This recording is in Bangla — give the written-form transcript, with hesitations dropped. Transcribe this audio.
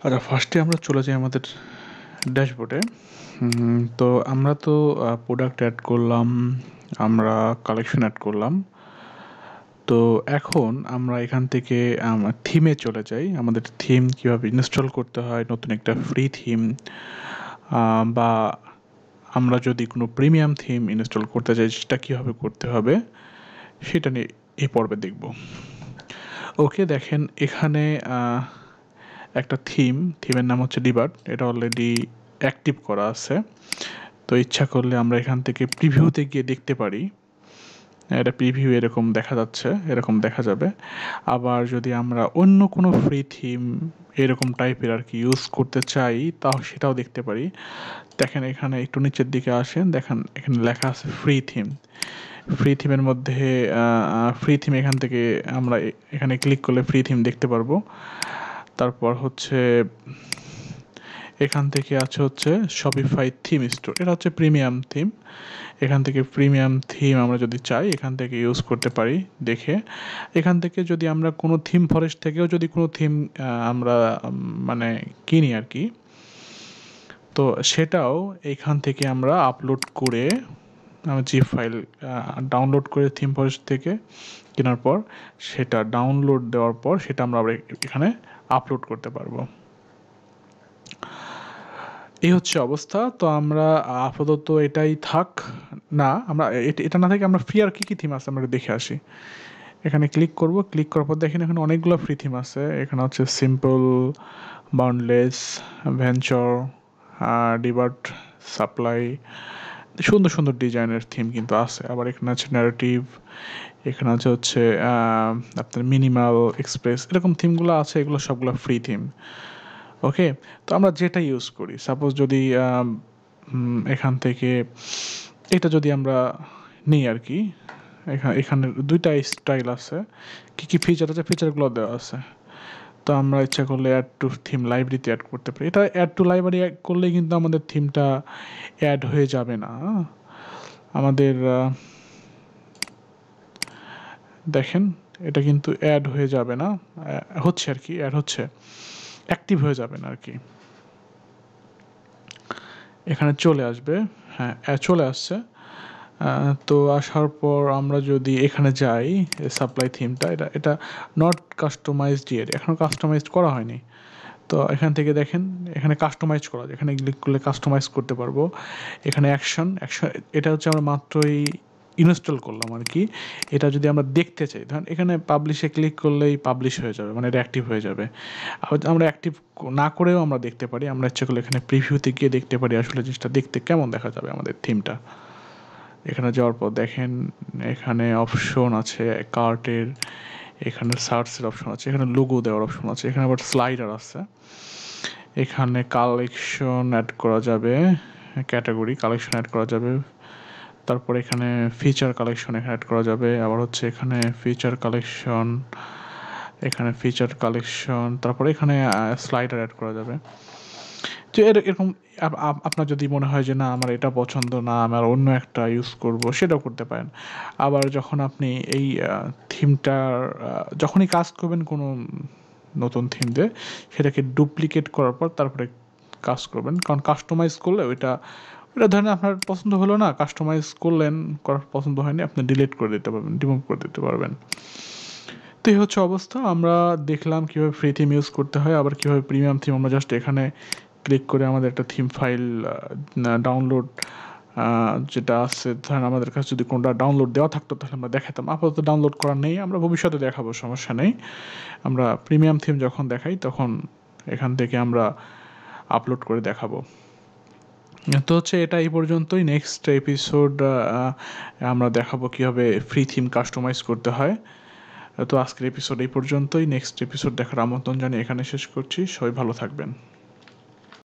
আচ্ছা, ফার্স্টে আমরা চলে যাই আমাদের ড্যাশবোর্ডে। তো আমরা তো প্রোডাক্ট অ্যাড করলাম, আমরা কালেকশন অ্যাড করলাম। তো এখন আমরা এখান থেকে থিমে চলে যাই। আমাদের থিম কীভাবে ইনস্টল করতে হয়, নতুন একটা ফ্রি থিম, বা আমরা যদি কোনো প্রিমিয়াম থিম ইনস্টল করতে চাই সেটা কীভাবে করতে হবে সেটা নিয়ে এই পর্বে দেখব। ওকে, দেখেন এখানে একটা থিমের নাম হচ্ছে ডিবার্ট। এটা অলরেডি অ্যাক্টিভ করা আছে। তো ইচ্ছা করলে আমরা এখান থেকে প্রিভিউতে গিয়ে দেখতে পারি। এটা প্রিভিউ এরকম দেখা যাচ্ছে, এরকম দেখা যাবে। আবার যদি আমরা অন্য কোনো ফ্রি থিম এরকম টাইপের আর কি ইউজ করতে চাই তাও সেটাও দেখতে পারি। দেখেন এখানে একটু নিচের দিকে আসেন, দেখেন এখানে লেখা আছে ফ্রি থিম। ফ্রি থিমের মধ্যে ফ্রি থিম এখান থেকে আমরা এখানে ক্লিক করলে ফ্রি থিম দেখতে পারবো। তারপর হচ্ছে এখান থেকে আছে হচ্ছে শপিফাই থিম স্টোর। এটা হচ্ছে প্রিমিয়াম থিম। এখান থেকে প্রিমিয়াম থিম আমরা যদি চাই এখান থেকে ইউজ করতে পারি দেখে। এখান থেকে যদি আমরা কোনো থিম ফরেস্ট থেকেও যদি কোনো থিম আমরা মানে কিনি আর কি, তো সেটাও এখান থেকে আমরা আপলোড করে জিপ ফাইল ডাউনলোড করে থিম ফরেস্ট থেকে কেনার পর সেটা ডাউনলোড দেওয়ার পর সেটা আমরা এখানে আপলোড করতে পারবো। এই হচ্ছে অবস্থা। তো আমরা আপাতত এটাই থাক না, আমরা এটা না থেকে আমরা ফ্রি আর কী থিম আছে আমরা দেখে আসি। এখানে ক্লিক করব, ক্লিক করার পর দেখেন এখানে অনেকগুলো ফ্রি থিম আছে। এখানে হচ্ছে simple, boundless, venture, debut, supply, সুন্দর সুন্দর ডিজাইনের থিম কিন্তু আছে। আবার এখানে আছে ন্যারেটিভ, এখানে আছে হচ্ছে আপনার মিনিমাল, এক্সপ্রেস, এরকম থিমগুলো আছে। এগুলো সবগুলো ফ্রি থিম। ওকে, তো আমরা যেটা ইউজ করি, সাপোজ যদি এখান থেকে এটা যদি আমরা নিই আর কি, এখানে দুইটা স্টাইল আছে। কী ফিচার আছে, ফিচারগুলো দেওয়া আছে। তো আমরা ইচ্ছা করলে অ্যাড টু থিম লাইব্রেরিতে অ্যাড করতে পারি। এটা অ্যাড টু লাইব্রেরি করলে কিন্তু আমাদের থিমটা অ্যাড হয়ে যাবে না। আমাদের দেখেন এটা কিন্তু অ্যাড হয়ে যাবে না, হচ্ছে আর কি, অ্যাড হচ্ছে, অ্যাক্টিভ হয়ে যাবে না আর কি। এখানে চলে আসবে, হ্যাঁ চলে আসছে। তো আসার পর আমরা যদি এখানে যাই সাপ্লাই থিমটা, এটা নট কাস্টমাইজড ইয়েট, এখনও কাস্টমাইজড করা হয়নি। তো এখান থেকে দেখেন এখানে কাস্টমাইজ করা যায়, এখানে ক্লিক করলে কাস্টমাইজ করতে পারবো। এখানে অ্যাকশন, এটা হচ্ছে আমরা মাত্রই ইনস্টল করলাম আর কি। এটা যদি আমরা দেখতে চাই, ধরেন এখানে পাবলিশে ক্লিক করলেই পাবলিশ হয়ে যাবে, মানে এটা অ্যাক্টিভ হয়ে যাবে। আমরা অ্যাক্টিভ না করেও আমরা দেখতে পারি। আমরা ইচ্ছে করলে এখানে প্রিভিউতে গিয়ে দেখতে পারি আসলে জিনিসটা দেখতে কেমন দেখা যাবে আমাদের থিমটা। এখানে যাওয়ার পর দেখেন এখানে অপশন আছে কার্টের, এখানে সার্চের অপশন আছে, এখানে লোগো দেওয়ার অপশন আছে, এখানে আবার স্লাইডার আছে। এখানে কালেকশন অ্যাড করা যাবে, ক্যাটাগরি কালেকশন অ্যাড করা যাবে। তারপর এখানে ফিচার কালেকশন এখানে অ্যাড করা যাবে। আবার হচ্ছে এখানে ফিচার কালেকশন, এখানে ফিচার কালেকশন, তারপরে এখানে স্লাইডার অ্যাড করা যাবে। তো এরকম আপনার যদি মনে হয় যে না আমার এটা পছন্দ না, আমার অন্য একটা ইউজ করব, সেটাও করতে পারেন। আবার যখন আপনি এই থিমটার যখনই কাজ করবেন কোনো নতুন থিম দিয়ে, সেটাকে ডুপ্লিকেট করার পর তারপরে কাজ করবেন। কারণ কাস্টমাইজ করলে ওইটা ধরেন আপনার পছন্দ হলো না, কাস্টমাইজ করলেন, করার পছন্দ হয়নি, আপনি ডিলিট করে দিতে পারবেন, রিমুভ করে দিতে পারবেন। তো এই হচ্ছে অবস্থা। আমরা দেখলাম কীভাবে ফ্রি থিম ইউজ করতে হয়, আবার কীভাবে প্রিমিয়াম থিম আমরা জাস্ট এখানে ক্লিক করে আমাদের একটা থিম ফাইল ডাউনলোড যেটা আছে, ধরেন আমাদের কাছে যদি কোনটা ডাউনলোড দেওয়া থাকতো তাহলে আমরা দেখাতাম। আপাতত ডাউনলোড করা নেই, আমরা ভবিষ্যতে দেখাবো, সমস্যা নেই। আমরা প্রিমিয়াম থিম যখন দেখাই তখন এখান থেকে আমরা আপলোড করে দেখাবো। তো হচ্ছে এটা এই পর্যন্তই। নেক্সট এপিসোড আমরা দেখাবো কীভাবে ফ্রি থিম কাস্টমাইজ করতে হয়। তো আজকের এপিসোড এই পর্যন্তই। নেক্সট এপিসোড দেখার আমন্ত্রণ জানিয়ে এখানে শেষ করছি। সবাই ভালো থাকবেন।